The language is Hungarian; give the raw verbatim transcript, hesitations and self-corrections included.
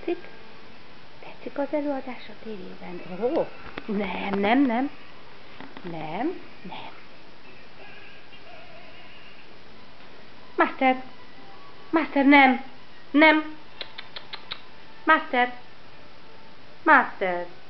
Tetszik? Tetszik az előadás a tévében? Ó, oh, nem, nem, nem. Nem, nem. Master! Master, nem! Nem! Master! Master!